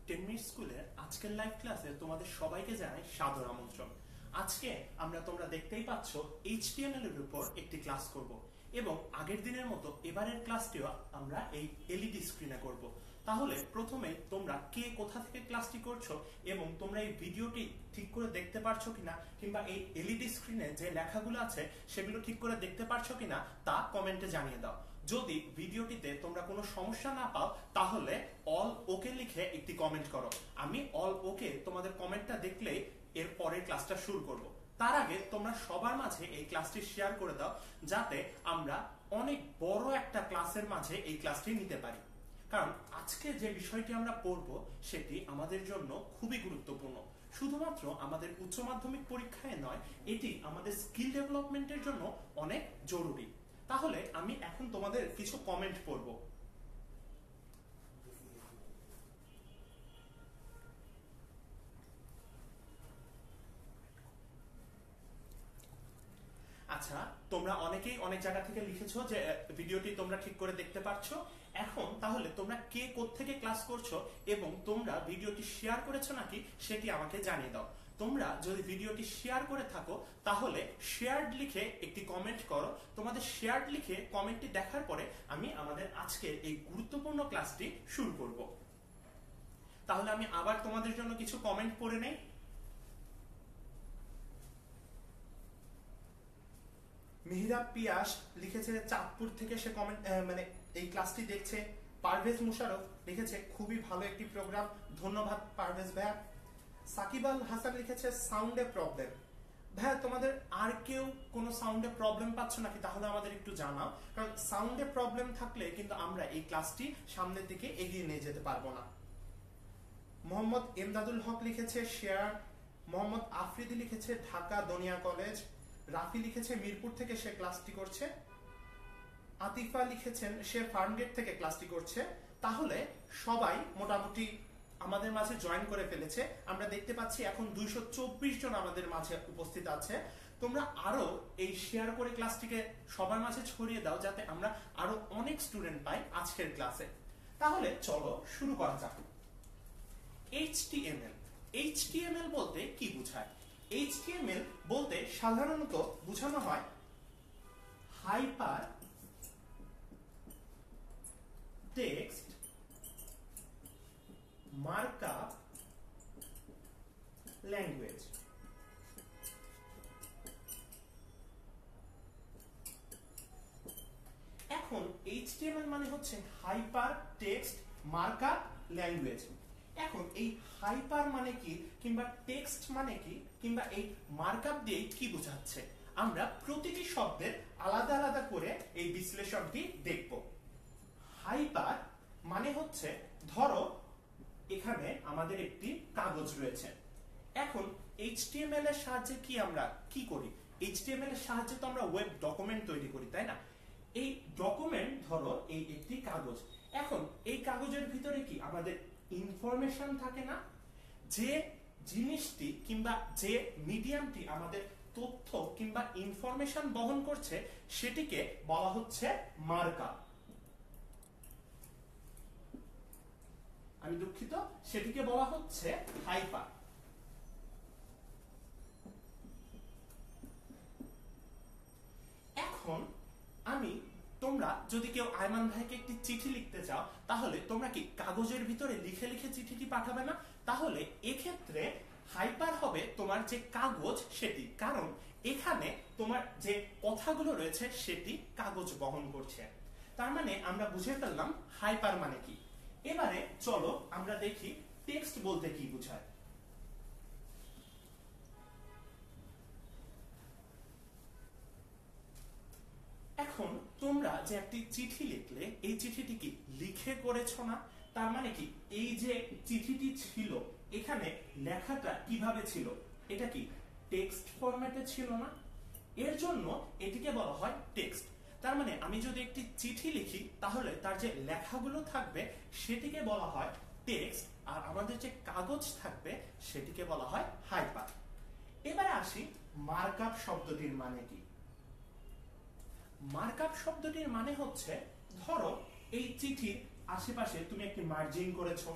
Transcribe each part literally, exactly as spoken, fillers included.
Ten minute স্কুলের আজকের live ক্লাসে তোমাদের সবাইকে জানাই সাদর আমন্ত্রণ। আজকে আমরা তোমরা দেখতেই পাচ্ছ এইচটিএমএল এর উপর একটি ক্লাস করব এবং আগের দিনের মতো এবারের ক্লাসটিও আমরা এই এলইডি স্ক্রিনে করব। তাহলে প্রথমে তোমরা কে কোথা থেকে ক্লাসটি করছো এবং তোমরা এই ভিডিওটি ঠিক করে দেখতে পারছো কিনা কিংবা এই এলইডি স্ক্রিনে যে লেখাগুলো আছে সেগুলো ঠিক করে দেখতে পারছো কিনা তা কমেন্টে জানিয়ে দাও। যদি ভিডিওটিতে তোমরা কোনো সমস্যা না পাও তাহলে অল ওকে লিখে একটি কমেন্ট করো। আমি অল ওকে তোমাদের কমেন্টটা দেখলেই এর পরের ক্লাসটা শুরু করব। তার আগে তোমরা সবার মাঝে এই ক্লাসটি শেয়ার করে দাও যাতে আমরা অনেক বড় একটা ক্লাসের মাঝে এই ক্লাসটি নিতে পারি, কারণ আজকে যে বিষয়টি আমরা পড়ব সেটি আমাদের জন্য খুবই গুরুত্বপূর্ণ। শুধুমাত্র আমাদের উচ্চ মাধ্যমিক পরীক্ষায় নয়, এটি আমাদের স্কিল ডেভেলপমেন্টের জন্য অনেক জরুরি। তাহলে আমি এখন তোমাদের কিছু কমেন্ট পড়ব। আচ্ছা, তোমরা অনেকেই অনেক জায়গা থেকে লিখেছো যে ভিডিওটি তোমরা ঠিক করে দেখতে পাচ্ছ। এখন তাহলে তোমরা কে কোত্থেকে ক্লাস করছো এবং তোমরা ভিডিওটি শেয়ার করেছো নাকি সেটি আমাকে জানিয়ে দাও। তোমরা যদি ভিডিওটি শেয়ার করে থাকো তাহলে শেয়ারড লিখে একটি কমেন্ট করো। তোমাদের শেয়ারড লিখে কমেন্টটি দেখার পরে আমি আমাদের আজকের এই গুরুত্বপূর্ণ ক্লাসটি শুরু করব। তাহলে আমি আবার তোমাদের জন্য কিছু কমেন্ট পড়ে নেই। মিহিরাব পিয়াস লিখেছে চাঁদপুর থেকে, সে কমেন্ট মানে এই ক্লাসটি দেখছে। পারভেজ মুশারফ লিখেছে খুবই ভালো একটি প্রোগ্রাম, ধন্যবাদ পারভেজ ভাইয়া। সাকিব আল হাসান লিখেছে সাউন্ডে প্রবলেম। ভাইয়া তোমাদের আর কেউ কোনো সাউন্ডে প্রবলেম পাচ্ছ নাকি তাহলে আমাদের একটু জানাও, কারণ সাউন্ডে প্রবলেম থাকলে কিন্তু আমরা এই ক্লাসটি সামনের দিকে এগিয়ে নিয়ে যেতে পারবো না। মোহাম্মদ এমদাদুল হক লিখেছে শেয়ার। মোহাম্মদ আফ্রিদি লিখেছে ঢাকা দনিয়া কলেজ। রাফি লিখেছে মিরপুর থেকে সে ক্লাসটি করছে। আতিফা লিখেছেন সে ফার্মগেট থেকে ক্লাসটি করছে। তাহলে সবাই মোটামুটি আমাদের মাঝে জয়েন করে ফেলেছে। আমরা দেখতে পাচ্ছি এখন দুইশো চব্বিশ জন আমাদের মাঝে উপস্থিত আছে। তোমরা আরো এই শেয়ার করে ক্লাসটিকে সবার মাঝে ছড়িয়ে দাও যাতে আমরা আরো অনেক স্টুডেন্ট পাই আজকের ক্লাসে। তাহলে চলো শুরু করা যাক। এইচটিএমএল এইচটিএমএল বলতে কি বোঝায়? এইচটিএমএল বলতে সাধারণত বোঝানো হয় হাইপার টেক্সট মার্কআপ ল্যাঙ্গুয়েজ। এখন এইচটিএমএল মানে হচ্ছে হাইপার টেক্সট মার্কআপ ল্যাঙ্গুয়েজ। এখন এই হাইপার মানে কি কিংবা টেক্সট মানে কি কিংবা এই মার্কআপ দিয়ে কি বোঝাচ্ছে আমরা প্রতিটি শব্দের আলাদা আলাদা করে এই বিশ্লেষণটি দেখব। হাইপার মানে হচ্ছে ধরো এখানে আমাদের একটি কাগজ রয়েছে। এখন এইচটিএমএল এর সাহায্যে কি আমরা কি করি? এইচটিএমএল এর সাহায্যে তো আমরা ওয়েব ডকুমেন্ট তৈরি করি, তাই না? এই ডকুমেন্ট ধরো এই একটি কাগজ। এখন এই কাগজের ভিতরে কি আমাদের ইনফরমেশন থাকে না? যে জিনিসটি কিংবা যে মিডিয়ামটি আমাদের তথ্য কিংবা ইনফরমেশন বহন করছে সেটিকে বলা হচ্ছে মার্কআপ। আমি দুঃখিত, সেটিকে বলা হচ্ছে হাইপার। এখন আমি তোমরা যদি কেউ আয়মান ভাইকে একটি চিঠি লিখতে চাও তাহলে তোমরা কি কাগজের ভিতরে লিখে লিখে চিঠিটি পাঠাবে না? তাহলে এক্ষেত্রে হাইপার হবে তোমার যে কাগজ সেটি, কারণ এখানে তোমার যে কথাগুলো রয়েছে সেটি কাগজ বহন করছে। তার মানে আমরা বুঝে ফেললাম হাইপার মানে কি। এবারে চলো আমরা দেখি টেক্সট বলতে কি বোঝায়। এখন তোমরা যে একটি চিঠি লিখলে এই চিঠিটি কি লিখে করেছো না? তার মানে কি এই যে চিঠিটি ছিল এখানে লেখাটা কিভাবে ছিল? এটা কি টেক্সট ফরম্যাটে ছিল না? এর জন্য এটিকে বলা হয় টেক্সট। তার মানে আমি যদি একটি চিঠি লিখি তাহলে তার যে লেখাগুলো থাকবে সেটিকে বলা হয় টেক্সট, আর আমাদের যে কাগজ থাকবে সেটিকে বলা হয় হাইপার। এবারে আসি মার্কআপ শব্দটির মানে কি। মার্কআপ শব্দটির মানে হচ্ছে ধরো এই চিঠির আশেপাশে তুমি একটি মার্জিন করেছো।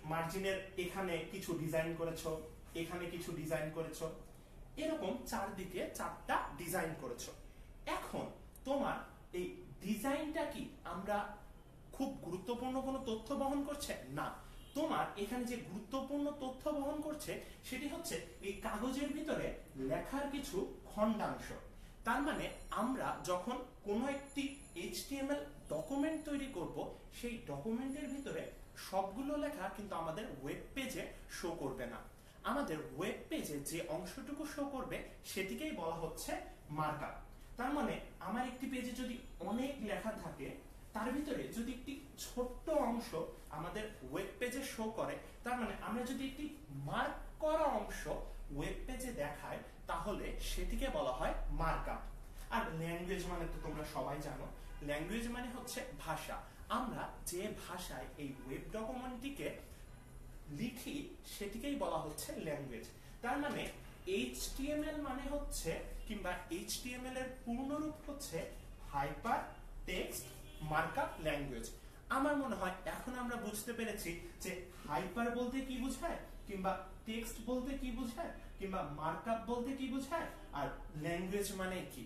মার্জিনের এখানে কিছু ডিজাইন করেছো, এখানে কিছু ডিজাইন করেছো, এরকম চারদিকে চারটা ডিজাইন করেছো। এখন তোমার এই ডিজাইনটা কি আমরা খুব গুরুত্বপূর্ণ কোনো তথ্য বহন করছে? না, তোমার এখানে যে গুরুত্বপূর্ণ তথ্য বহন করছে সেটি হচ্ছে এই কাগজের ভিতরে লেখার কিছু খণ্ডাংশ। তার মানে আমরা যখন কোনো একটি এইচটিএমএল ডকুমেন্ট তৈরি করব, সেই ডকুমেন্টের ভিতরে সবগুলো লেখা কিন্তু আমাদের ওয়েব পেজে শো করবে না। আমাদের ওয়েব পেজে যে অংশটুকু শো করবে সেটিকেই বলা হচ্ছে মার্কআপ। তার মানে আমার একটি পেজে যদি অনেক লেখা থাকে, তার ভিতরে যদি একটি ছোট্ট অংশ আমাদের ওয়েব পেজে শো করে, তার মানে আমরা যদি একটি মার্ক করা অংশ ওয়েব পেজে দেখায়, তাহলে সেটিকে বলা হয় মার্কআপ। আর ল্যাঙ্গুয়েজ মানে তো তোমরা সবাই জানো, ল্যাঙ্গুয়েজ মানে হচ্ছে ভাষা। আমরা যে ভাষায় এই ওয়েব ডকুমেন্টটিকে লিখি সেটিকেই বলা হচ্ছে ল্যাঙ্গুয়েজ। তার মানে এইচটিএমএল মানে হচ্ছে, কিংবা এইচটিএমএল এর পূর্ণরূপ হচ্ছে হাইপার টেক্সট মার্কআপ ল্যাঙ্গুয়েজ। আমার মনে হয় এখন আমরা বুঝতে পেরেছি যে হাইপার বলতে কি বোঝায়, কিংবা টেক্সট বলতে কি বোঝায়, কিংবা মার্কআপ বলতে কি বোঝায়, আর ল্যাঙ্গুয়েজ মানে কি।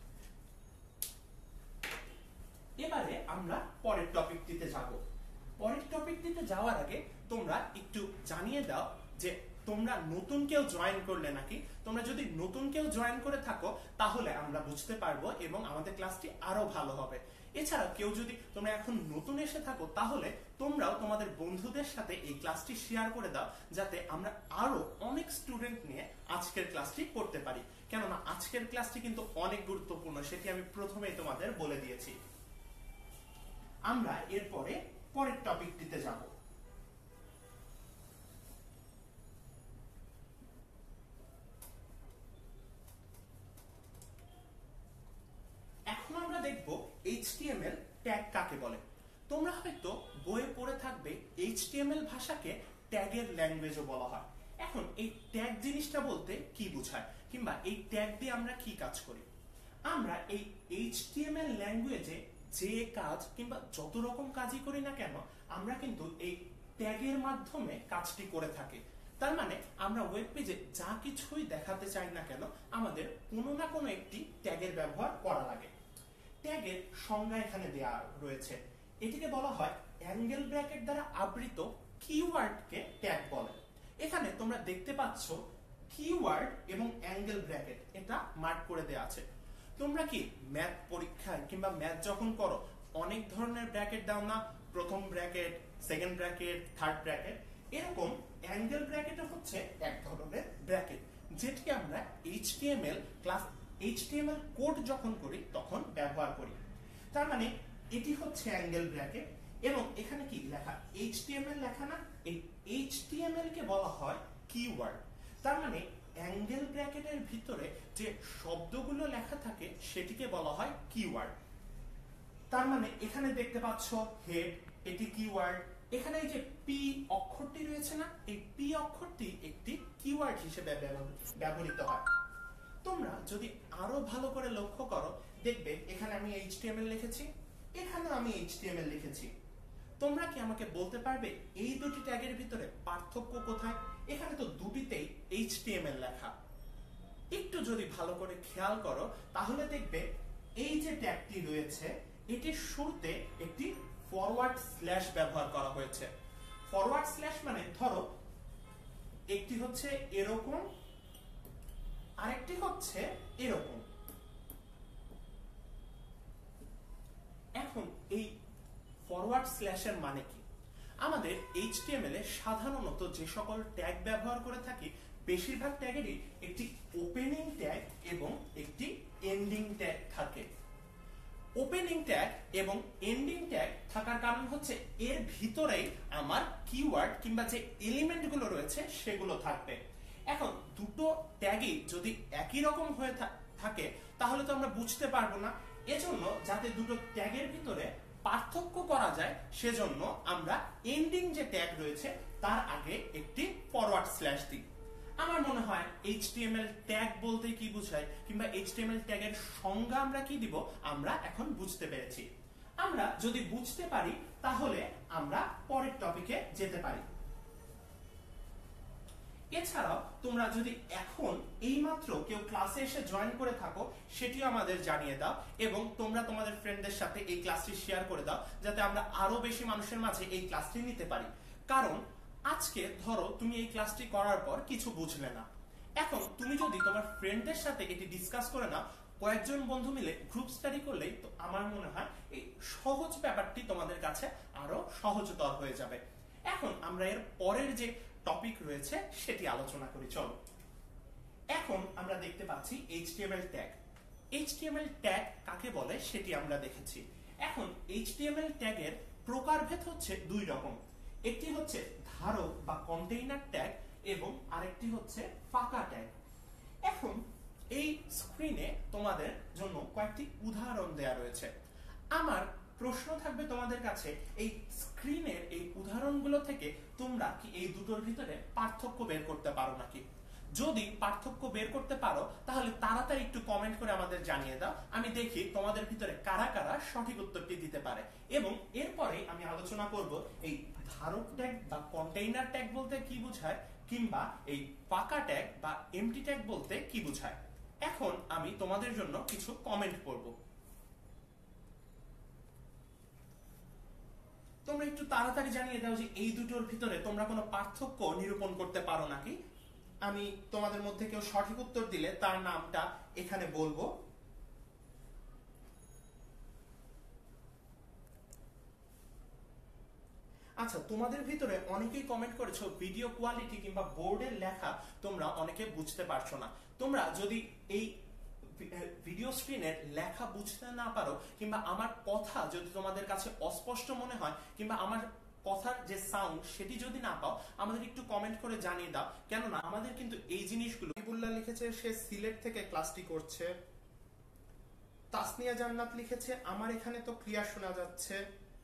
এবারে আমরা পরের টপিকটিতে যাব। পরের টপিকটিতে যাওয়ার আগে তোমরা একটু জানিয়ে দাও যে তোমরা নতুন কেউ জয়েন করলে নাকি। তোমরা যদি নতুন কেউ জয়েন করে থাকো তাহলে আমরা বুঝতে পারবো এবং আমাদের ক্লাসটি আরো ভালো হবে। এছাড়া কেউ যদি তোমরা এখন নতুন এসে থাকো তাহলে তোমরাও তোমাদের বন্ধুদের সাথে এই ক্লাসটি শেয়ার করে দাও, যাতে আমরা আরো অনেক স্টুডেন্ট নিয়ে আজকের ক্লাসটি করতে পারি। কেননা আজকের ক্লাসটি কিন্তু অনেক গুরুত্বপূর্ণ, সেটি আমি প্রথমেই তোমাদের বলে দিয়েছি। আমরা এরপরে পরের টপিকটিতে যাব। এখন আমরা দেখব এইচটিএমএল ট্যাগ কাকে বলে। তোমরা হয়তো বইয়ে পড়ে থাকবে এইচটিএমএল ভাষাকে ট্যাগের ল্যাঙ্গুয়েজও বলা হয়। এখন এই ট্যাগ জিনিসটা বলতে কি বোঝায়, কিংবা এই ট্যাগ দিয়ে আমরা কি কাজ করি? আমরা এই এইচটিএমএল ল্যাঙ্গুয়েজে যে কাজ কিংবা যত রকম কাজই করি না কেন, আমরা কিন্তু এই ট্যাগের মাধ্যমে কাজটি করে থাকি। তার মানে আমরা ওয়েব পেজে যা কিছুই দেখাতে চাই না কেন, আমাদের কোনো না কোনো একটি ট্যাগের ব্যবহার করা লাগে। ট্যাগের সংজ্ঞা এখানে দেওয়া রয়েছে। এটিকে বলা হয় অ্যাঙ্গেল ব্র্যাকেট দ্বারা আবৃত কিওয়ার্ডকে ট্যাগ বলে। এখানে তোমরা দেখতে পাচ্ছ কিওয়ার্ড এবং অ্যাঙ্গেল ব্র্যাকেট, এটা মার্ক করে দেওয়া আছে। তোমরা কি ম্যাথ পরীক্ষায় কিংবা ম্যাথ যখন করো অনেক ধরনের ব্র্যাকেট দাও না? প্রথম bracket, second bracket, third bracket. এরকম অ্যাঙ্গেল ব্র্যাকেটও হচ্ছে এক ধরনের ব্র্যাকেট, যেটি আমরা এইচটিএমএল ক্লাস এইচটিএমএল কোড যখন করি তখন ব্যবহার করি। তার মানে এটি হচ্ছে অ্যাঙ্গেল ব্র্যাকেট, এবং এখানে কি লেখা? এইচটিএমএল লেখা না? এই এইচটিএমএল কে বলা হয় কিওয়ার্ড। তার মানে অ্যাঙ্গেল ব্র্যাকেটের ভিতরে যে শব্দগুলো লেখা থাকে সেটিকে বলা হয় কিওয়ার্ড। তার মানে এখানে দেখতে পাচ্ছ হেড, এটি কিওয়ার্ড। এখানে এই যে পি অক্ষরটি রয়েছে না, এই পি অক্ষরটি একটি কিওয়ার্ড হিসেবে ব্যবহৃত হয়। তোমরা যদি আরো ভালো করে লক্ষ্য করো, দেখবে এখানে আমি এইচটিএমএল লিখেছি, এখানে আমি এইচটিএমএল লিখেছি। তোমরা কি আমাকে বলতে পারবে এই দুটি ট্যাগের ভিতরে পার্থক্য কোথায়? এখানে তো দুটিতেই এইচটিএমএল লেখা। একটু যদি ভালো করে খেয়াল করো তাহলে দেখবে এই যে ট্যাগটি রয়েছে এটির শুরুতে একটি ফরওয়ার্ড স্ল্যাশ ব্যবহার করা হয়েছে। ফরওয়ার্ড স্ল্যাশ মানে ধরো একটি হচ্ছে এরকম, আরেকটি হচ্ছে এরকম। এখন এই ফরওয়ার্ড স্ল্যাশের মানে কি? আমাদের এইচটিএমএল এ সাধারণত যে সকল ট্যাগ ব্যবহার করে থাকি, বেশিরভাগ ট্যাগেরই একটি ওপেনিং ট্যাগ এবং একটি এন্ডিং ট্যাগ থাকে। ওপেনিং ট্যাগ এবং এন্ডিং ট্যাগ থাকার কারণ হচ্ছে এর ভিতরেই আমার কিওয়ার্ড কিংবা যে এলিমেন্টগুলো রয়েছে সেগুলো থাকবে। এখন দুটো ট্যাগই যদি একই রকম হয়ে থাকে তাহলে তো আমরা বুঝতে পারবো না। এজন্য যাতে দুটো ট্যাগের ভিতরে পার্থক্য করা যায় সেজন্য আমরা এন্ডিং যে ট্যাগ রয়েছে তার আগে একটি ফরওয়ার্ড স্ল্যাশ দিই। আমার মনে হয় এইচটিএমএল ট্যাগ বলতে কি বোঝায় কিংবা এইচটিএমএল ট্যাগের সংজ্ঞা আমরা কি দিব আমরা এখন বুঝতে পেরেছি। আমরা যদি বুঝতে পারি তাহলে আমরা পরের টপিকে যেতে পারি। এছাড়াও তোমরা যদি এখন এইমাত্র কেউ ক্লাসে এসে জয়েন করে থাকো সেটিও আমাদের জানিয়ে দাও এবং তোমরা তোমাদের ফ্রেন্ডদের সাথে এই ক্লাসটি শেয়ার করে দাও যাতে আমরা আরো বেশি মানুষের মাঝে এই ক্লাসটি নিতে পারি। কারণ আজকে ধরো তুমি এই ক্লাসটি করার পর কিছু বুঝলে না, এখন তুমি যদি তোমার ফ্রেন্ডদের সাথে এটি ডিসকাস করে নাও, কয়েকজন বন্ধু মিলে গ্রুপ স্টাডি করলেই তো আমার মনে হয় এই সহজ ব্যাপারটি তোমাদের কাছে আরো সহজতর হয়ে যাবে। এখন আমরা এর পরের যে টপিক রয়েছে সেটি আলোচনা করি। চলো, এখন আমরা দেখতে পাচ্ছি এইচটিএমএল ট্যাগ। এইচটিএমএল ট্যাগ কাকে বলে সেটি আমরা দেখেছি। এখন এইচটিএমএল ট্যাগের প্রকারভেদ হচ্ছে দুই রকম, একটি হচ্ছে ধারক বা কন্টেইনার ট্যাগ এবং আরেকটি হচ্ছে ফাঁকা ট্যাগ। এখন এই স্ক্রিনে তোমাদের জন্য কয়েকটি উদাহরণ দেয়া রয়েছে। আমার প্রশ্ন থাকবে তোমাদের কাছে, এই স্ক্রিনের এই উদাহরণগুলো থেকে তোমরা কি এই দুটোর ভিতরে পার্থক্য বের করতে পারো নাকি? যদি পার্থক্য বের করতে পারো তাহলে তাড়াতাড়ি একটু কমেন্ট করে আমাদের জানিয়ে দাও, আমি দেখি তোমাদের ভিতরে কারা কারা সঠিক উত্তরটি দিতে পারে। এবং এরপরে আমি আলোচনা করব এই ধারক ট্যাগ বা কন্টেইনার ট্যাগ বলতে কি বোঝায়, কিংবা এই ফাঁকা ট্যাগ বা এমটি ট্যাগ বলতে কি বোঝায়। এখন আমি তোমাদের জন্য কিছু কমেন্ট করব, তোমরা একটু তাড়াতাড়ি জানিয়ে দাও যে এই দুটোর ভিতরে তোমরা কোনো পার্থক্য নিরূপণ করতে পারো নাকি। আমি তোমাদের মধ্যে কেউ সঠিক উত্তর দিলে তার নামটা এখানে বলবো। আচ্ছা, তোমাদের ভিতরে অনেকেই কমেন্ট করেছো ভিডিও কোয়ালিটি কিংবা বোর্ডের লেখা তোমরা অনেকে বুঝতে পারছো না। তোমরা যদি এই ভিডিও স্ক্রিনের লেখা বুঝতে না পারো কিংবা আমার কথা যদি তোমাদের কাছে অস্পষ্ট মনে হয় কিংবা আমার কথার যে সাউন্ড সেটি যদি না পাও, আমাদের একটু কমেন্ট করে জানিয়ে দাও, কেননা আমাদের কিন্তু এই জিনিসগুলো। ইবুল্লাহ লিখেছে সে সিলেট থেকে ক্লাসটি করছে। তাসনিয়া জান্নাত লিখেছে আমার এখানে তো ক্লিয়ার শোনা যাচ্ছে।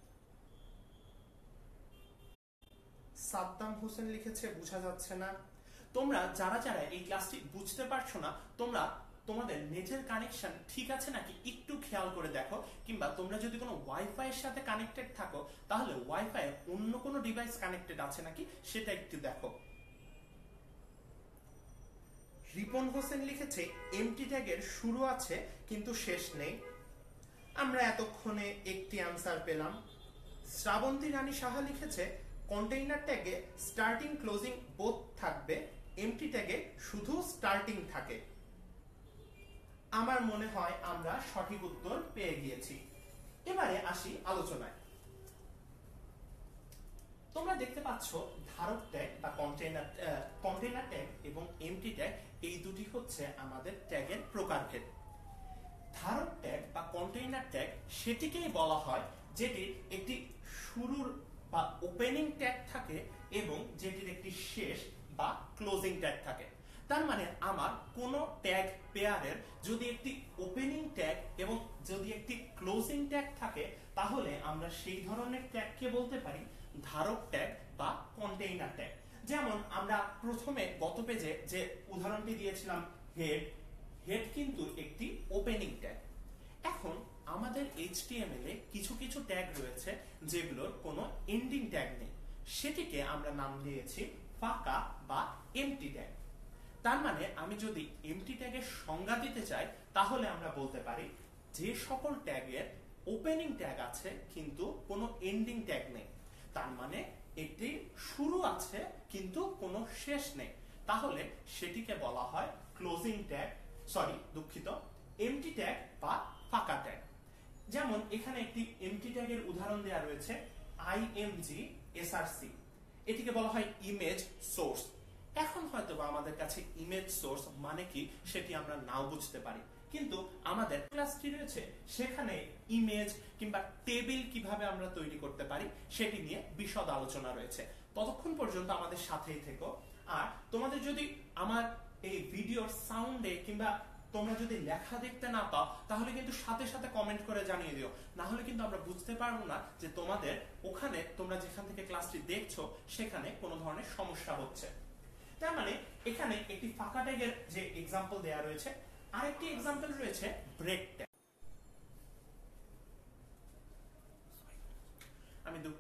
সাদ্দাম হোসেন লিখেছে বোঝা যাচ্ছে না। তোমরা যারা যারা এই ক্লাসটি বুঝতে পারছো না, তোমরা তোমাদের নেটের কানেকশন ঠিক আছে নাকি একটু খেয়াল করে দেখো, কিংবা তোমরা যদি কোনো ওয়াইফাই এর সাথে কানেক্টেড থাকো তাহলে ওয়াইফাই অন্য কোনো ডিভাইস কানেক্টেড আছে নাকি সেটা একটু দেখো। রিপন হোসেন লিখেছে এমটি ট্যাগের শুরু আছে কিন্তু শেষ নেই। আমরা এতক্ষণে একটি আনসার পেলাম। শ্রাবন্তী রানী সাহা লিখেছে কন্টেইনার ট্যাগে স্টার্টিং ক্লোজিং বোথ থাকবে, এমটি ট্যাগে শুধু স্টার্টিং থাকে। আমার মনে হয় আমরা সঠিক উত্তর পেয়ে গিয়েছি। এবারে আসি আলোচনায়। তোমরা দেখতে পাচ্ছ ধারক ট্যাগ বা কন্টেইনার কন্টেইনার ট্যাগ এবং এমটি ট্যাগ এই দুটি হচ্ছে আমাদের ট্যাগের প্রকারভেদ। ধারক ট্যাগ বা কন্টেইনার ট্যাগ সেটিকেই বলা হয় যেটির একটি শুরুর বা ওপেনিং ট্যাগ থাকে এবং যেটির একটি শেষ বা ক্লোজিং ট্যাগ থাকে। তার মানে আমার কোন ট্যাগ পেয়ারের যদি একটি ওপেনিং ট্যাগ এবং যদি একটি ক্লোজিং ট্যাগ থাকে তাহলে আমরা সেই ধরনের ট্যাগকে বলতে পারি ধারক ট্যাগ বা কন্টেইনার ট্যাগ। যেমন আমরা প্রথমে গত পেজে যে উদাহরণটি দিয়েছিলাম হেড, হেড কিন্তু একটি ওপেনিং ট্যাগ। এখন আমাদের এইচটিএমএল এ কিছু কিছু ট্যাগ রয়েছে যেগুলোর কোনো এন্ডিং ট্যাগ নেই, সেটিকে আমরা নাম দিয়েছি ফাঁকা বা এমটি ট্যাগ। তার মানে আমি যদি এমটি ট্যাগের সংজ্ঞা দিতে চাই তাহলে আমরা বলতে পারি যে সকল ট্যাগের ওপেনিং ট্যাগ আছে কিন্তু কোনো এন্ডিং ট্যাগ নেই। তার মানে একটি শুরু আছে কিন্তু কোনো শেষ নেই, তাহলে সেটিকে বলা হয় ক্লোজিং ট্যাগ, সরি দুঃখিত এমটি ট্যাগ বা ফাঁকা ট্যাগ। যেমন এখানে একটি এমটি ট্যাগের উদাহরণ দেওয়া রয়েছে আইএমজি এসআরসি, এটিকে বলা হয় ইমেজ সোর্স। এখন হয়তো বা আমাদের কাছে ইমেজ সোর্স মানে কি সেটি আমরা নাও বুঝতে পারি, কিন্তু আমাদের ক্লাসটি রয়েছে সেখানে ইমেজ কিংবা টেবিল কিভাবে আমরা তৈরি করতে পারি সেটি নিয়ে বিশদ আলোচনা রয়েছে। ততক্ষণ পর্যন্ত আমাদের সাথেই থেকো। আর তোমাদের যদি আমার এই ভিডিওর সাউন্ডে কিংবা তোমরা যদি লেখা দেখতে না পাও তাহলে কিন্তু সাথে সাথে কমেন্ট করে জানিয়ে দিও, না হলে কিন্তু আমরা বুঝতে পারবো না যে তোমাদের ওখানে তোমরা যেখান থেকে ক্লাসটি দেখছো সেখানে কোনো ধরনের সমস্যা হচ্ছে। তার মানে এখানে একটি ফাঁকা ট্যাগের যে এক্সাম্পল দেয়া রয়েছে, আরেকটি এক্সাম্পল রয়েছে ব্রেক ট্যাগ। আমি দুঃখিত।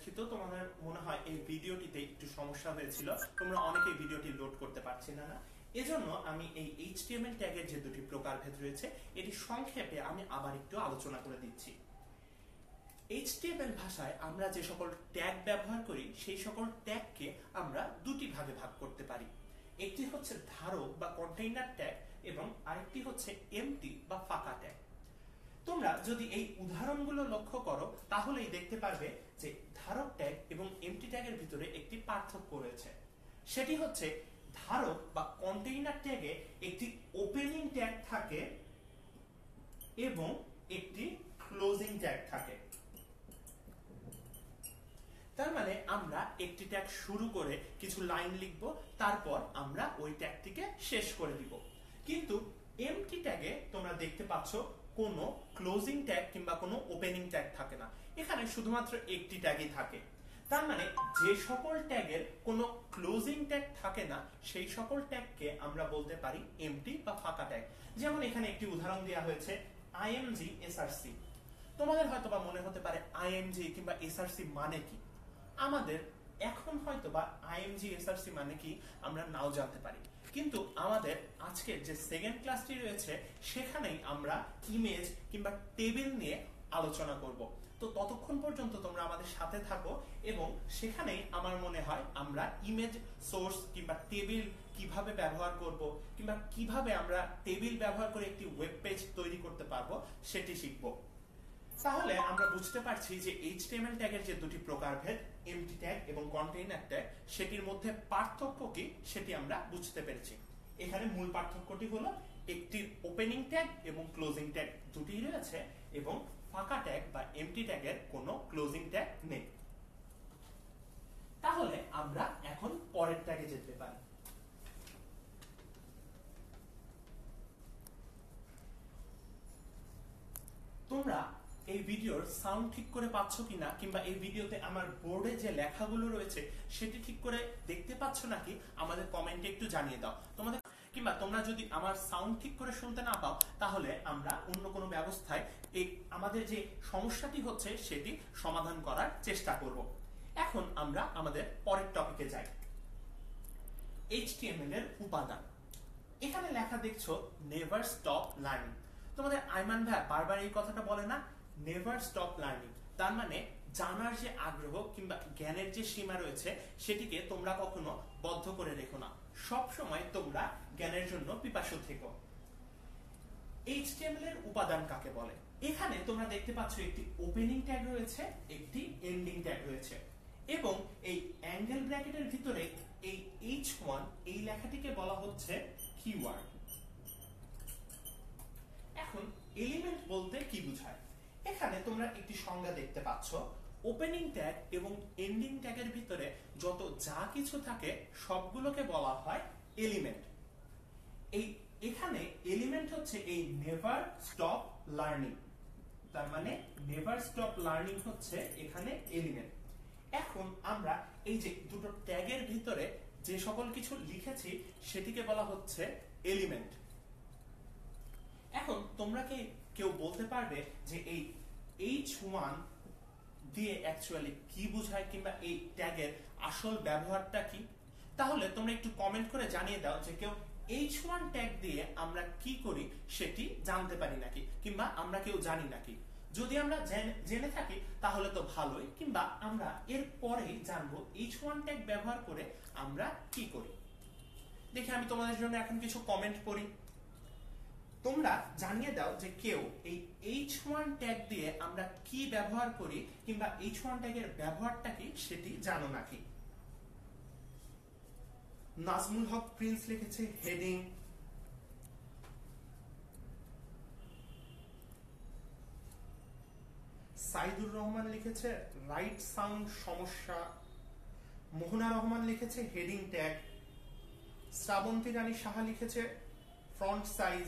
দুঃখিত, তোমাদের মনে হয় এই ভিডিওটিতে একটু সমস্যা হয়েছিল, তোমরা অনেকেই ভিডিওটি লোড করতে পারছিলে না। এজন্য আমি এই এইচটিএমএল ট্যাগের যে দুটি প্রকারভেদ রয়েছে এটি সংক্ষেপে আমি আবার একটু আলোচনা করে দিচ্ছি। এইচটিএমএল ভাষায় আমরা যে সকল ট্যাগ ব্যবহার করি সেই সকল ট্যাগকে আমরা দুটি ভাগে ভাগ করতে পারি। একটি হচ্ছে ধারক বা কন্টেইনার ট্যাগ এবং আরেকটি হচ্ছে এমটি বা ফাঁকা ট্যাগ। তোমরা যদি এই উদাহরণগুলো লক্ষ্য করো তাহলেই দেখতে পারবে যে ধারক ট্যাগ এবং এমটি ট্যাগের ভিতরে একটি পার্থক্য রয়েছে। সেটি হচ্ছে ধারক বা কন্টেইনার ট্যাগে একটি ওপেনিং ট্যাগ থাকে এবং একটি ক্লোজিং ট্যাগ থাকে। তার মানে আমরা একটি ট্যাগ শুরু করে কিছু লাইন লিখব, তারপর আমরা ওই ট্যাগটিকে শেষ করে দিব। কিন্তু এমটি ট্যাগে তোমরা দেখতে পাচ্ছ কোনো ক্লোজিং ট্যাগ কিংবা কোনো ওপেনিং ট্যাগ থাকে না, এখানে শুধুমাত্র একটি ট্যাগই থাকে। তার মানে যে সকল ট্যাগের কোনো ক্লোজিং ট্যাগ থাকে না সেই সকল ট্যাগকে আমরা বলতে পারি এমটি বা ফাঁকা ট্যাগ। যেমন এখানে একটি উদাহরণ দেওয়া হয়েছে আইএমজি এসআরসি। তোমাদের হয়তো বা মনে হতে পারে আইএমজি কিংবা এসআরসি মানে কি। আমাদের এখন হয়তো বা আইএমজি এসআরসি মানে কি আমরা নাও জানতে পারি, কিন্তু আমাদের আজকের যে সেকেন্ড ক্লাসটি রয়েছে সেখানেই আমরা ইমেজ কিংবা টেবিল নিয়ে আলোচনা করব। তো ততক্ষণ পর্যন্ত তোমরা আমাদের সাথে থাকো এবং সেখানেই আমার মনে হয় আমরা ইমেজ সোর্স কিংবা টেবিল কিভাবে ব্যবহার করব কিংবা কিভাবে আমরা টেবিল ব্যবহার করে একটি ওয়েব পেজ তৈরি করতে পারবো সেটি শিখব। তাহলে আমরা বুঝতে পারছি যে এইচটিএমএল ট্যাগের যে দুটি প্রকারভেদ এমটি ট্যাগ এবং কন্টেইনার ট্যাগ সেটির মধ্যে পার্থক্য কি সেটি আমরা বুঝতে পেরেছি। এখানে মূল পার্থক্যটি হলো একটি ওপেনিং ট্যাগ এবং ক্লোজিং ট্যাগ দুটি রয়েছে এবং ফাঁকা ট্যাগ বা এমটি ট্যাগের কোনো ক্লোজিং ট্যাগ নেই। তাহলে আমরা এখন পরের ট্যাগে যেতে পারি। তোমরা এই ভিডিওর সাউন্ড ঠিক করে পাচ্ছ কিনা কিংবা এই ভিডিওতে আমার বোর্ডে যে লেখাগুলো রয়েছে সেটি ঠিক করে দেখতে পাচ্ছ নাকি আমাদের কমেন্টে একটু জানিয়ে দাও। তোমাদের কিংবা তোমরা যদি আমার সাউন্ড ঠিক করে শুনতে না পাও তাহলে আমরা অন্য কোনো ব্যবস্থায় এই আমাদের যে সমস্যাটি হচ্ছে সেটি সমাধান করার চেষ্টা করব। এখন আমরা আমাদের পরের টপিকে যাই। এইচটিএমএল এর উপাদান। এখানে লেখা দেখছো নেভার স্টপ লার্নিং। তোমাদের আইমান ভাই বারবার এই কথাটা বলে না, নেভার স্টপ লার্নিং। তার মানে জানার যে আগ্রহ কিংবা জ্ঞানের যে সীমা রয়েছে সেটিকে তোমরা কখনো বদ্ধ করে রেখো না, সব সময় তোমরা জ্ঞানের জন্য পিপাসু থেকো। এইচটিএমএল এর উপাদান কাকে বলে? এখানে তোমরা দেখতে পাচ্ছ একটি ওপেনিং ট্যাগ রয়েছে, একটি এন্ডিং ট্যাগ রয়েছে এবং এই অ্যাঙ্গেল ব্র্যাকেটের ভিতরে এই এইচ ওয়ান এই লেখাটিকে বলা হচ্ছে কিওয়ার্ড। এখন এলিমেন্ট বলতে কি বোঝায়? এখানে তোমরা একটি সংজ্ঞা দেখতে পাচ্ছ, ওপেনিং ট্যাগ এবং এন্ডিং ট্যাগের ভিতরে যত যা কিছু থাকে সবগুলোকে বলা হয় এলিমেন্ট। এই এখানে এলিমেন্ট হচ্ছে এই নেভার স্টপ লার্নিং। তার মানে নেভার স্টপ লার্নিং হচ্ছে এখানে এলিমেন্ট। এখন আমরা এই যে দুটো ট্যাগের ভিতরে যে সকল কিছু লিখেছি সেটিকে বলা হচ্ছে এলিমেন্ট। এখন তোমরা কি কেউ বলতে পারবে যে এই এইচ ওয়ান দিয়ে অ্যাকচুয়ালি কি বোঝায় কিংবা এই ট্যাগের আসল ব্যবহারটা কি? তাহলে তোমরা একটু কমেন্ট করে জানিয়ে দাও যে কেউ এইচ ওয়ান ট্যাগ দিয়ে আমরা কি করি সেটি জানতে পারি নাকি কিংবা আমরা কেউ জানি নাকি। যদি আমরা জেনে থাকি তাহলে তো ভালোই, কিংবা আমরা এর পরেই জানবো এইচ ওয়ান ট্যাগ ব্যবহার করে আমরা কি করি। দেখি আমি তোমাদের জন্য এখন কিছু কমেন্ট পড়ি। তোমরা জানিয়ে দাও যে কেউ এই এইচ ওয়ান ট্যাগ দিয়ে আমরা কি ব্যবহার করি কিংবা এইচ ওয়ান ট্যাগের ব্যবহারটা কি সেটি জানো নাকি। নাজমুল হক প্রিন্স লিখেছে হেডিং। সাইদুর রহমান লিখেছে রাইট সাউন্ড সমস্যা। মোহনা রহমান লিখেছে হেডিং ট্যাগ। শ্রাবন্তী রানী সাহা লিখেছে ফ্রন্ট সাইজ।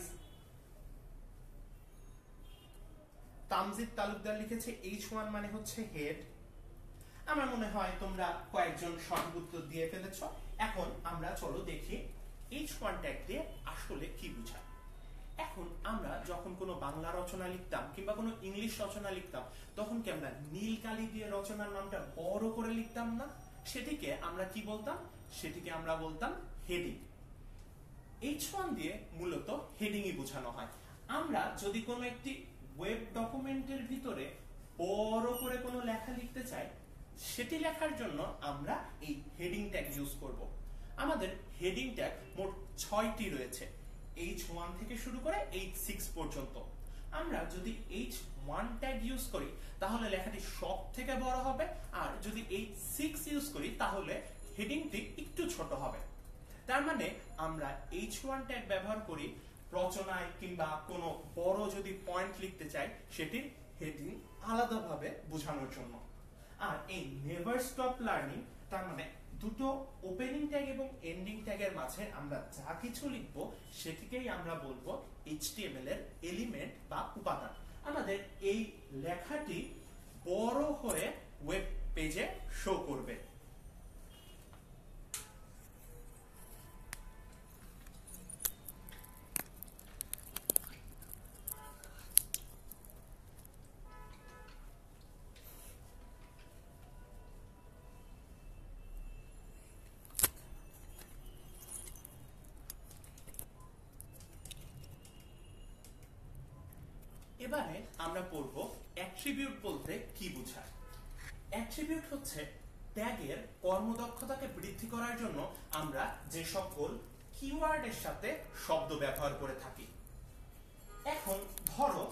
তামজিদ তালুকদার লিখেছে এইচ ওয়ান মানে হচ্ছে হেড। আমার মনে হয় তোমরা কয়েকজন সঠিক উত্তর দিয়ে ফেলেছো। এখন আমরা চলো দেখি এইচ ওয়ান ট্যাগ দিয়ে আসলে কি বোঝায়। এখন আমরা যখন কোনো বাংলা রচনা লিখতাম কিংবা কোনো ইংলিশ রচনা লিখতাম তখন কি আমরা নীল কালি দিয়ে রচনার নামটা বড় করে লিখতাম না? সেটিকে আমরা কি বলতাম? সেটিকে আমরা বলতাম হেডিং। এইচ ওয়ান দিয়ে মূলত হেডিংই বোঝানো হয়। আমরা যদি কোনো একটি ওয়েব ডকুমেন্টের ভিতরে বড় করে কোনো লেখা লিখতে চাই, সেটি লেখার জন্য আমরা এই হেডিং ট্যাগ ইউজ করব। আমাদের হেডিং ট্যাগ মোট ছয়টি রয়েছে, এইচ ওয়ান থেকে শুরু করে এইচ সিক্স পর্যন্ত। আমরা যদি এইচ ওয়ান ট্যাগ ইউজ করি তাহলে লেখাটি সব থেকে বড় হবে, আর যদি এইচ সিক্স ইউজ করি তাহলে হেডিংটি একটু ছোট হবে। তার মানে আমরা এইচ ওয়ান ট্যাগ ব্যবহার করি রচনায় কিংবা কোনো বড় যদি পয়েন্ট লিখতে চাই সেটির হেডিং আলাদাভাবে বোঝানোর জন্য। আর এই নেভার স্টপ লার্নিং, তার মানে দুটো ওপেনিং ট্যাগ এবং এন্ডিং ট্যাগের মাঝে আমরা যা কিছু লিখব সেটিকেই আমরা বলবো এইচটিএমএল এর এলিমেন্ট বা উপাদান। আমাদের এই লেখাটি বড় হয়ে ওয়েব পেজে শো করবে। এবারে আমরা পড়ব অ্যাট্রিবিউট বলতে কি বোঝায়। অ্যাট্রিবিউট হচ্ছে ট্যাগের কর্মদক্ষতাকে বৃদ্ধি করার জন্য আমরা যে সকল কিওয়ার্ডের সাথে শব্দ ব্যবহার করে থাকি। এখন ধরো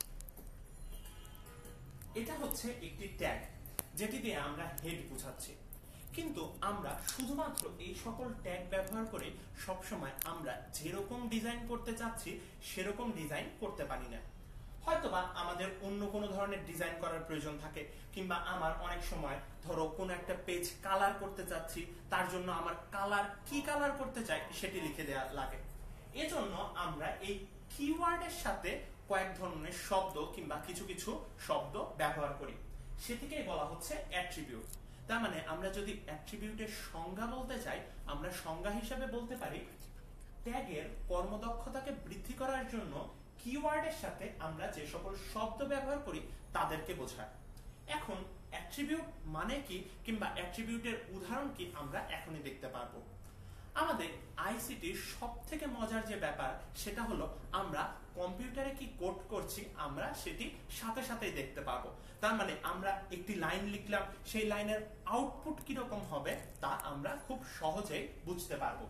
এটা হচ্ছে একটি ট্যাগ যেটি দিয়ে আমরা হেড বোঝাচ্ছি, কিন্তু আমরা শুধুমাত্র এই সকল ট্যাগ ব্যবহার করে সবসময় আমরা যেরকম ডিজাইন করতে চাচ্ছি সেরকম ডিজাইন করতে পারি না। হয়তোবা আমাদের অন্য কোনো ধরনের ডিজাইন করার প্রয়োজন থাকে, কিংবা আমার অনেক সময় ধরো কোনো একটা পেজ কালার করতে চাচ্ছি, তার জন্য আমার কালার কি কালার করতে চাই সেটি লিখে দেওয়া লাগে। এজন্য আমরা এই কিওয়ার্ডের সাথে কয়েক ধরনের শব্দ কিংবা কিছু কিছু শব্দ ব্যবহার করি, সেটিকেই বলা হচ্ছে অ্যাট্রিবিউট। তার মানে আমরা যদি অ্যাট্রিবিউটের সংজ্ঞা বলতে চাই, আমরা সংজ্ঞা হিসেবে বলতে পারি ট্যাগের কর্মদক্ষতাকে বৃদ্ধি করার জন্য কিওয়ার্ডের সাথে আমরা যে সকল শব্দ ব্যবহার করি তাদেরকে বোঝায়। এখন অ্যাট্রিবিউট মানে কি কিংবা অ্যাট্রিবিউটের উদাহরণ কি আমরা এখনই দেখতে পারবো। আমাদের আইসিটির সবথেকে মজার যে ব্যাপার সেটা হলো আমরা কম্পিউটারে কি কোড করছি আমরা সেটি সাথে সাথেই দেখতে পাবো। তার মানে আমরা একটি লাইন লিখলাম, সেই লাইনের আউটপুট কিরকম হবে তা আমরা খুব সহজেই বুঝতে পারবো।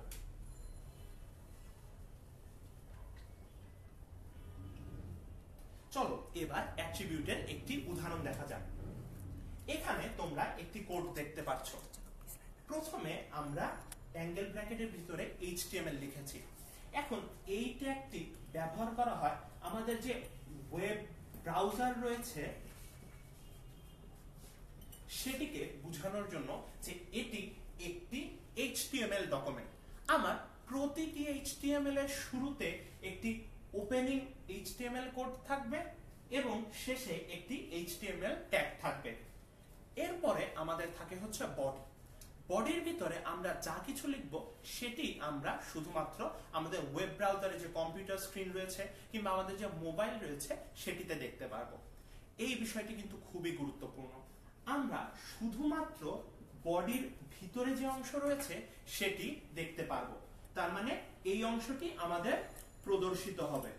চলো এবার অ্যাট্রিবিউটের একটি উদাহরণ দেখা যাক। এখানে তোমরা একটি কোড দেখতে পাচ্ছ। প্রথমে আমরা অ্যাঙ্গেল ব্র্যাকেটের ভিতরে এইচটিএমএল লিখেছি। এখন এই ট্যাগটি ব্যবহার করা হয় আমাদের যে ওয়েব ব্রাউজার রয়েছে সেটিকে বোঝানোর জন্য যে এটি একটি এইচটিএমএল ডকুমেন্ট। আমার প্রতিটি এইচটিএমএল এর শুরুতে একটি ওপেনিং এইচটিএমএল কোড থাকবে এবং শেষে একটি এইচটিএমএল ট্যাগ থাকবে। এরপরে আমাদের থাকে হচ্ছে বডি। বডির ভিতরে আমরা যা কিছু লিখব সেটি আমরা শুধুমাত্র আমাদের ওয়েব ব্রাউজারে যে কম্পিউটার স্ক্রিন রয়েছে কিংবা আমাদের যে মোবাইল রয়েছে সেটিতে দেখতে পারবো। এই বিষয়টি কিন্তু খুবই গুরুত্বপূর্ণ। আমরা শুধুমাত্র বডির ভিতরে যে অংশ রয়েছে সেটি দেখতে পারবো। তার মানে এই অংশটি আমাদের প্রদর্শিত হবে,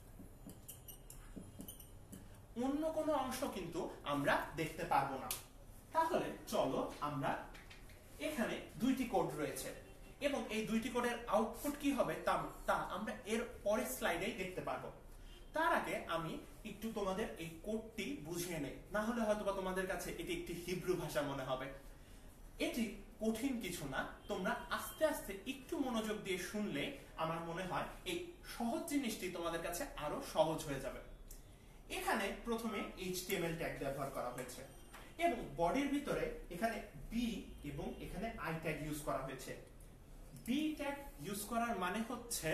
অন্য কোনো অংশ কিন্তু আমরা দেখতে পারবো না। তাহলে চলো আমরা এখানে দুইটি কোড রয়েছে এবং এই দুইটি কোডের আউটপুট কি হবে তা তা আমরা এর পরের স্লাইডেই দেখতে পারবো। তার আগে আমি একটু তোমাদের এই কোডটি বুঝিয়ে নেই, না হলে হয়তো তোমাদের কাছে এটি একটি হিব্রু ভাষা মনে হবে। এটি কঠিন কিছু না, তোমরা আস্তে আস্তে একটু মনোযোগ দিয়ে শুনলে আমার মনে হয় এই সহজ জিনিসটি তোমাদের কাছে আরো সহজ হয়ে যাবে। এখানে প্রথমে এইচটিএমএল ট্যাগ ব্যবহার করা হয়েছে এবং বডির ভিতরে এখানে বি এবং এখানে আই ট্যাগ ইউজ করা হয়েছে। বি ট্যাগ ইউজ করার মানে হচ্ছে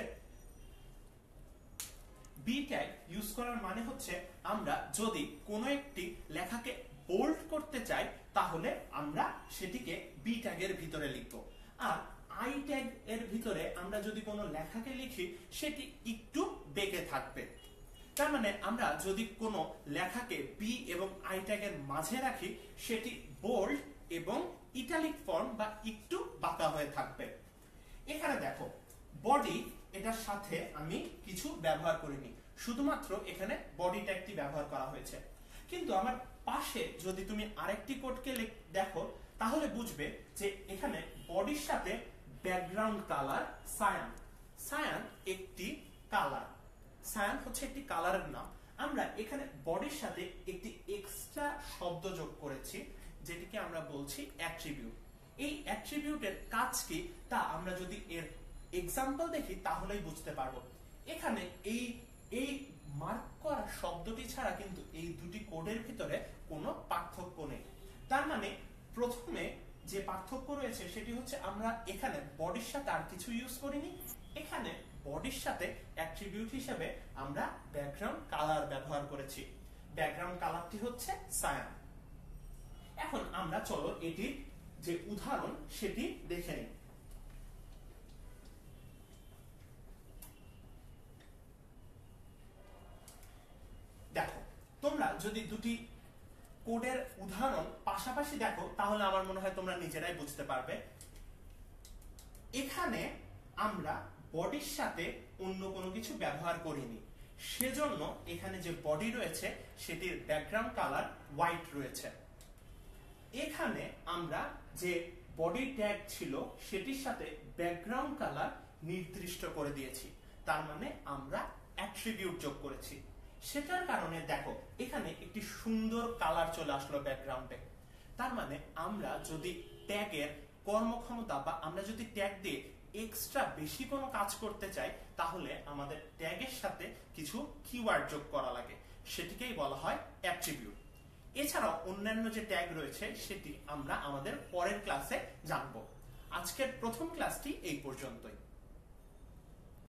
বি ট্যাগ ইউজ করার মানে হচ্ছে আমরা যদি কোনো একটি লেখাকে বোল্ড করতে চাই তাহলে আমরা সেটিকে বি ট্যাগের ভিতরে লিখব। আর আই আই ট্যাগ এর ভিতরে আমরা যদি কোনো লেখাকে লিখি সেটি একটু বেঁকে থাকবে। তার মানে আমরা যদি কোনো লেখাকে বি এবং আই ট্যাগের মাঝে রাখি সেটি বোল্ড এবং ইটালিক ফর্ম বা একটু বাঁকা হয়ে থাকবে। এখানে দেখো বডি, এটার সাথে আমি কিছু ব্যবহার করিনি, শুধুমাত্র এখানে বডি ট্যাগটি ব্যবহার করা হয়েছে। কিন্তু আমার পাশে যদি তুমি আরেকটি কোডকে দেখো তাহলে বুঝবে যে এখানে বডির সাথে ব্যাকগ্রাউন্ড কালার সায়ান। সায়ান একটি কালার, সায়ান হচ্ছে একটি কালারের নাম। আমরা এখানে বডির সাথে একটি এক্সট্রা শব্দ যোগ করেছি যেটিকে আমরা বলছি অ্যাট্রিবিউট। এই অ্যাট্রিবিউটের কাজ কি তা আমরা যদি এর এক্সাম্পল দেখি তাহলেই বুঝতে পারবো। এখানে এই এই মার্ক করা শব্দটি ছাড়া কিন্তু এই দুটি কোডের ভিতরে কোনো পার্থক্য নেই। তার মানে প্রথমে যে পার্থক্য রয়েছে সেটি হচ্ছে আমরা এখানে বডির সাথে আর কিছু ইউজ করিনি, এখানে বডির সাথে অ্যাট্রিবিউট হিসেবে আমরা ব্যাকগ্রাউন্ড কালার ব্যবহার করেছি। ব্যাকগ্রাউন্ড কালারটি হচ্ছে সায়ান। এখন আমরা চলো এটির যে উদাহরণ সেটি দেখে নিই। দেখো তোমরা যদি দুটি কোডের উদাহরণ পাশাপাশি দেখো তাহলে আমার মনে হয় তোমরা নিজেরাই বুঝতে পারবে। এখানে আমরা বডির সাথে অন্য কোনো কিছু ব্যবহার করিনি, সেজন্য এখানে যে বডি রয়েছে সেটির ব্যাকগ্রাউন্ড কালার হোয়াইট রয়েছে। এখানে আমরা যে বডি ট্যাগ ছিল সেটির সাথে ব্যাকগ্রাউন্ড কালার নির্দিষ্ট করে দিয়েছি, তার মানে আমরা অ্যাট্রিবিউট যোগ করেছি। সেটার কারণে দেখো এখানে একটি সুন্দর কালার চলে আসলো ব্যাকগ্রাউন্ডে। তার মানে আমরা যদি ট্যাগের কর্মক্ষমতা বা আমরা যদি ট্যাগ দিয়ে এক্সট্রা বেশি কোনো কাজ করতে চাই তাহলে আমাদের ট্যাগের সাথে কিছু কিওয়ার্ড যোগ করা লাগে, সেটিকেই বলা হয় অ্যাট্রিবিউট। এছাড়াও অন্যান্য যে ট্যাগ রয়েছে সেটি আমরা আমাদের পরের ক্লাসে জানবো। আজকের প্রথম ক্লাসটি এই পর্যন্তই।